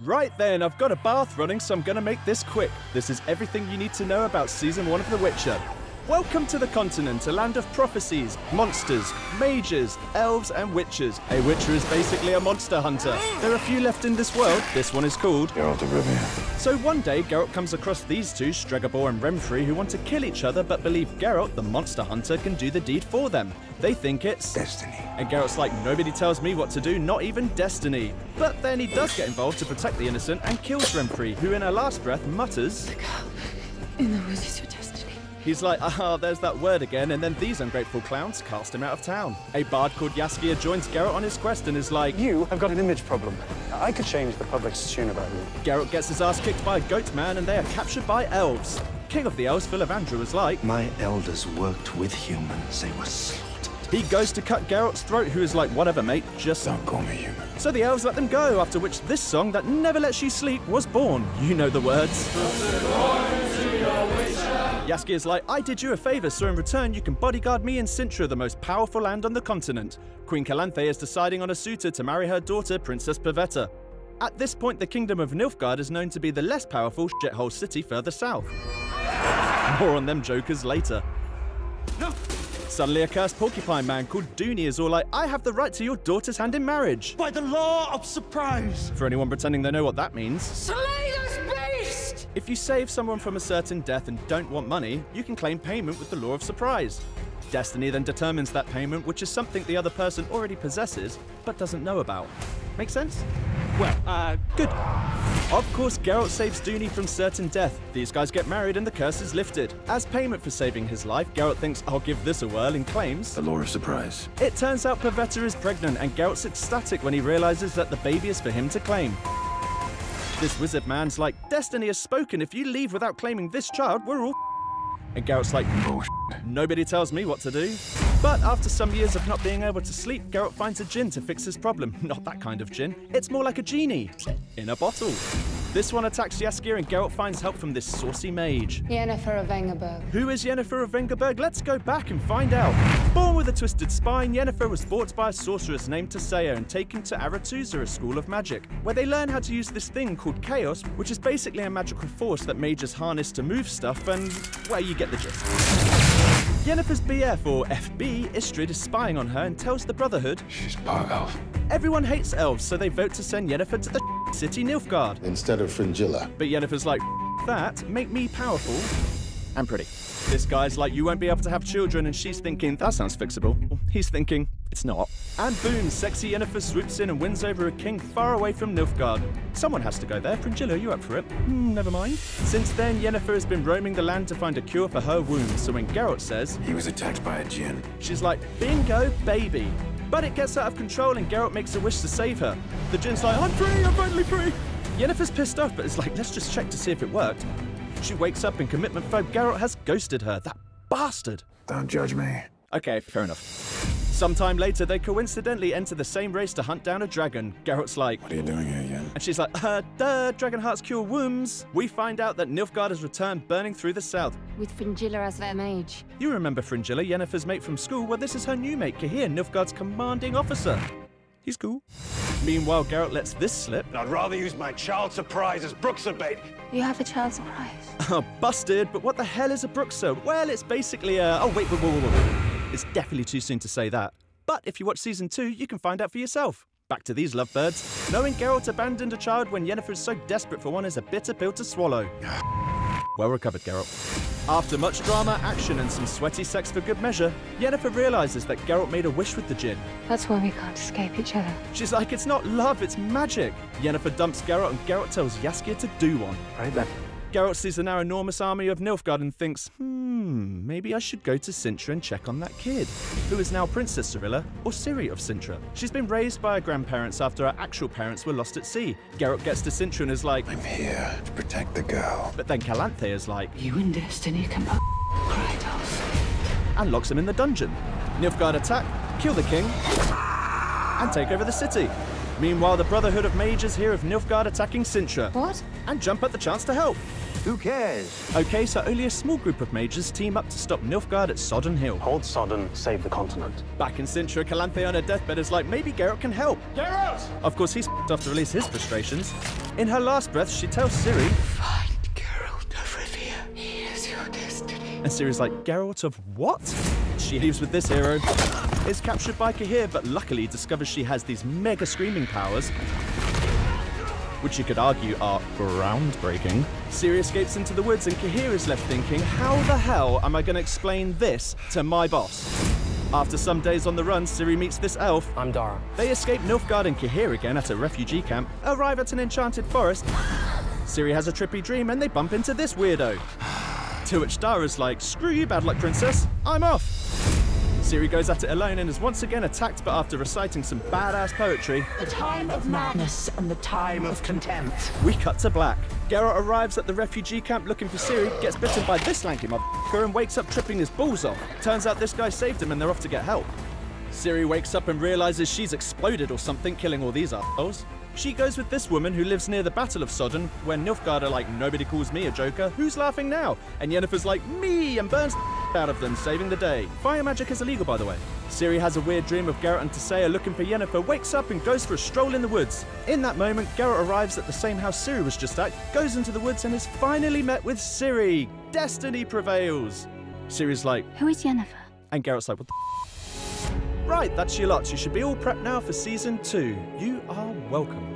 Right then, I've got a bath running, so I'm gonna make this quick. This is everything you need to know about Season 1 of The Witcher. Welcome to the continent, a land of prophecies, monsters, mages, elves and witches. A witcher is basically a monster hunter. There are a few left in this world. This one is called Geralt of Rivia. So one day, Geralt comes across these two, Stregobor and Renfri, who want to kill each other but believe Geralt, the monster hunter, can do the deed for them. They think it's Destiny. And Geralt's like, nobody tells me what to do, not even destiny. But then he does get involved to protect the innocent and kills Renfri, who in her last breath mutters, The girl in the woods is your destiny. He's like, there's that word again, and then these ungrateful clowns cast him out of town. A bard called Jaskier joins Geralt on his quest and is like, You have got an image problem. I could change the public's tune about you. Geralt gets his ass kicked by a goat man and they are captured by elves. King of the elves, Filavandrew, is like, My elders worked with humans. They were slaughtered. he goes to cut Geralt's throat, who is like, whatever mate, just... Don't call me human. So the elves let them go, after which this song that never lets you sleep was born. You know the words. Jaskier's like, I did you a favour, so in return you can bodyguard me in Cintra, the most powerful land on the continent. Queen Calanthe is deciding on a suitor to marry her daughter, Princess Pavetta. At this point, the kingdom of Nilfgaard is known to be the less powerful shithole city further south. More on them jokers later. Suddenly a cursed porcupine man called Dooney is all like, I have the right to your daughter's hand in marriage. By the law of surprise! For anyone pretending they know what that means. Slay this beast! If you save someone from a certain death and don't want money, you can claim payment with the law of surprise. Destiny then determines that payment, which is something the other person already possesses, but doesn't know about. Make sense? Well, good. Of course, Geralt saves Dooney from certain death. These guys get married and the curse is lifted. As payment for saving his life, Geralt thinks, I'll give this a whirl and claims. The law of surprise. It turns out Pavetta is pregnant and Geralt's ecstatic when he realizes that the baby is for him to claim. This wizard man's like, Destiny has spoken. If you leave without claiming this child, we're all And Geralt's like, Bullshit. Nobody tells me what to do. But after some years of not being able to sleep, Geralt finds a djinn to fix his problem. Not that kind of djinn. It's more like a genie. In a bottle. This one attacks Jaskier and Geralt finds help from this saucy mage. Yennefer of Vengerberg. Who is Yennefer of Vengerberg? Let's go back and find out. Born with a twisted spine, Yennefer was bought by a sorceress named Tissaia and taken to Aretuza, a school of magic, where they learn how to use this thing called Chaos, which is basically a magical force that mages harness to move stuff and, well, you get the gist. Yennefer's BF, or FB, Istrid, is spying on her and tells the Brotherhood She's part elf. everyone hates elves, so they vote to send Yennefer to the city Nilfgaard. Instead of Fringilla. But Yennefer's like, that, make me powerful and pretty. This guy's like, you won't be able to have children, and she's thinking, that sounds fixable. He's thinking, it's not. And boom, sexy Yennefer swoops in and wins over a king far away from Nilfgaard. Someone has to go there. Fringilla, you up for it? Never mind. Since then, Yennefer has been roaming the land to find a cure for her wounds, so when Geralt says, He was attacked by a djinn. she's like, bingo, baby. But it gets out of control and Geralt makes a wish to save her. The djinn's like, I'm free, I'm finally free. Yennefer's pissed off, but it's like, let's just check to see if it worked. She wakes up and commitment phobe Geralt has ghosted her. That bastard. Don't judge me. Okay, fair enough. Sometime later, they coincidentally enter the same race to hunt down a dragon. Geralt's like, What are you doing here, Yen? and she's like, dragon hearts cure wombs. We find out that Nilfgaard has returned burning through the south. With Fringilla as their mage. You remember Fringilla, Yennefer's mate from school? Well, this is her new mate, Cahir, Nilfgaard's commanding officer. He's cool. Meanwhile, Geralt lets this slip. I'd rather use my child surprise as Bruxa bait. You have a child surprise. Oh, busted, but what the hell is a Bruxa? Well, it's basically a... Oh, wait. It's definitely too soon to say that. But if you watch Season 2, you can find out for yourself. Back to these lovebirds. Knowing Geralt abandoned a child when Yennefer is so desperate for one is a bitter pill to swallow. Well recovered, Geralt. After much drama, action, and some sweaty sex for good measure, Yennefer realizes that Geralt made a wish with the djinn. That's why we can't escape each other. She's like, it's not love, it's magic. Yennefer dumps Geralt and Geralt tells Jaskier to do one. Right then. Geralt sees the now enormous army of Nilfgaard and thinks, maybe I should go to Cintra and check on that kid, who is now Princess Cirilla, or Ciri of Cintra. She's been raised by her grandparents after her actual parents were lost at sea. Geralt gets to Cintra and is like, I'm here to protect the girl. but then Calanthe is like, You and Destiny can both Kratos. and locks him in the dungeon. Nilfgaard attack, kill the king, and take over the city. Meanwhile, the Brotherhood of Mages hear of Nilfgaard attacking Cintra, What? and jump at the chance to help. Who cares? Okay, so only a small group of mages team up to stop Nilfgaard at Sodden Hill. Hold Sodden, save the continent. Back in Cintra, Calanthe on her deathbed is like, maybe Geralt can help. Geralt! Of course, he's off to release his frustrations. In her last breath, she tells Ciri, Find Geralt of Rivia. He is your destiny. and Ciri's like, Geralt of what? She leaves with this hero. Is captured by Cahir, but luckily discovers she has these mega screaming powers, which you could argue are groundbreaking. Ciri escapes into the woods and Cahir is left thinking, how the hell am I going to explain this to my boss? After some days on the run, Ciri meets this elf. I'm Dara. They escape Nilfgaard and Cahir again at a refugee camp, arrive at an enchanted forest. Ciri has a trippy dream and they bump into this weirdo. To which Dara's like, screw you, bad luck princess, I'm off. Ciri goes at it alone and is once again attacked, but after reciting some badass poetry, The time of madness and the time of contempt. we cut to black. Geralt arrives at the refugee camp looking for Ciri, gets bitten by this lanky motherfucker and wakes up tripping his balls off. Turns out this guy saved him and they're off to get help. Ciri wakes up and realizes she's exploded or something, killing all these assholes. She goes with this woman who lives near the Battle of Sodden, where Nilfgaard are like, nobody calls me a joker, who's laughing now? And Yennefer's like, me, and burns the out of them, saving the day. Fire magic is illegal, by the way. Ciri has a weird dream of Geralt and Tissaia looking for Yennefer, wakes up and goes for a stroll in the woods. In that moment, Geralt arrives at the same house Ciri was just at, goes into the woods and is finally met with Ciri. Destiny prevails. Ciri's like, Who is Yennefer? and Geralt's like, what the Right, that's your lot. You should be all prepped now for Season 2. You are welcome.